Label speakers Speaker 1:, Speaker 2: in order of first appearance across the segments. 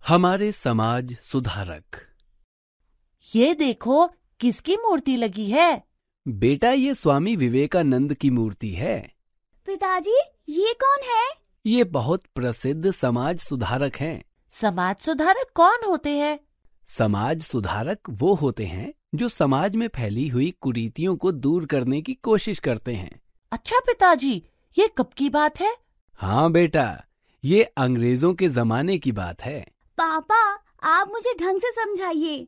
Speaker 1: हमारे समाज सुधारक।
Speaker 2: ये देखो, किसकी मूर्ति लगी है?
Speaker 1: बेटा, ये स्वामी विवेकानंद की मूर्ति है।
Speaker 3: पिताजी, ये कौन है?
Speaker 1: ये बहुत प्रसिद्ध समाज सुधारक हैं।
Speaker 2: समाज सुधारक कौन होते हैं?
Speaker 1: समाज सुधारक वो होते हैं जो समाज में फैली हुई कुरीतियों को दूर करने की कोशिश करते हैं।
Speaker 2: अच्छा पिताजी, ये कब की बात है?
Speaker 1: हाँ बेटा, ये अंग्रेजों के जमाने की बात है।
Speaker 3: पापा, आप मुझे ढंग से समझाइए।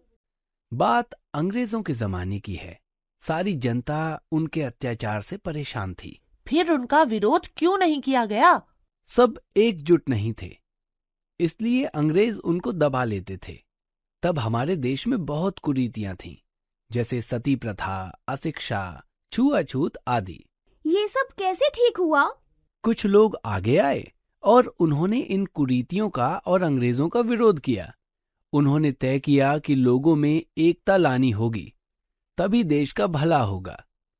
Speaker 1: बात अंग्रेजों के जमाने की है। सारी जनता उनके अत्याचार से परेशान थी।
Speaker 2: फिर उनका विरोध क्यों नहीं किया गया?
Speaker 1: सब एकजुट नहीं थे, इसलिए अंग्रेज उनको दबा लेते थे। तब हमारे देश में बहुत कुरीतियां थीं, जैसे सती प्रथा, अशिक्षा, छुआछूत आदि।
Speaker 3: ये सब कैसे ठीक हुआ?
Speaker 1: कुछ लोग आगे आए और उन्होंने इन कुरीतियों का और अंग्रेजों का विरोध किया। उन्होंने तय किया कि लोगों में एकता लानी होगी, तभी देश का भला होगा।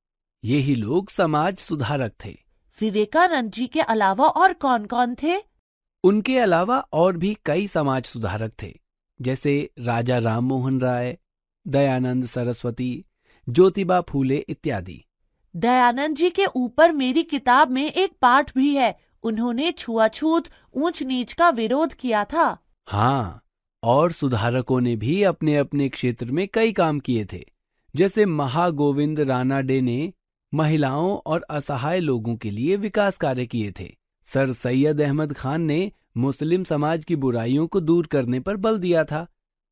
Speaker 1: यही लोग समाज सुधारक थे।
Speaker 2: विवेकानंद जी के अलावा और कौन कौन थे?
Speaker 1: उनके अलावा और भी कई समाज सुधारक थे, जैसे राजा राम मोहन राय, दयानंद सरस्वती, ज्योतिबा फूले इत्यादि।
Speaker 2: दयानंद जी के ऊपर मेरी किताब में एक पाठ भी है। उन्होंने छुआछूत, ऊंच नीच का विरोध किया था।
Speaker 1: हाँ, और सुधारकों ने भी अपने अपने क्षेत्र में कई काम किए थे। जैसे महागोविंद रानाडे ने महिलाओं और असहाय लोगों के लिए विकास कार्य किए थे। सर सैयद अहमद खान ने मुस्लिम समाज की बुराइयों को दूर करने पर बल दिया था।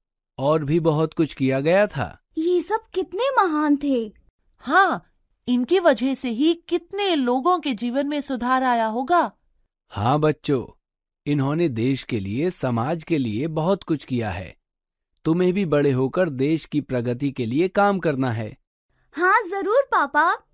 Speaker 1: और भी बहुत कुछ किया गया था।
Speaker 3: ये सब कितने महान थे।
Speaker 2: हाँ, इनकी वजह से ही कितने लोगों के जीवन में सुधार आया होगा।
Speaker 1: हाँ बच्चों, इन्होंने देश के लिए, समाज के लिए बहुत कुछ किया है। तुम्हें भी बड़े होकर देश की प्रगति के लिए काम करना है।
Speaker 3: हाँ जरूर पापा।